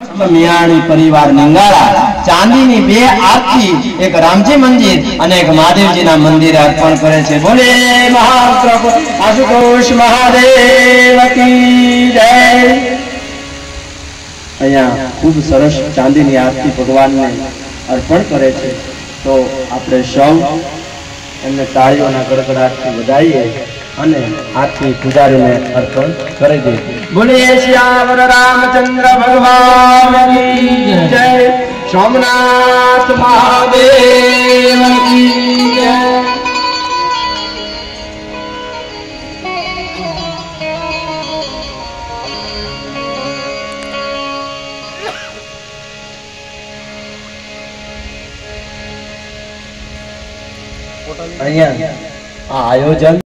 समस्त मियाणी परिवार निंगाड़ा चांदीनी बे आरती एक रामजी मंदिर और एक महादेवजी ना मंदिर अर्पण करे छे। बोले महाप्रभु आशुतोष महादेव की जय। अहिया खूब सरस चांदीनी आरती भगवान ने अर्पण करे छे। तो आपणे सौ एमने ताळीओना गड़गड़ाटथी વધાઈએ અને આરતી પૂજારીને અર્પણ કરી દે। બોલીએ શ્યાવર રામચંદ્ર ભગવાન की जय। सोमनाथ महादेव की जय। અહીંયા આ આયોજન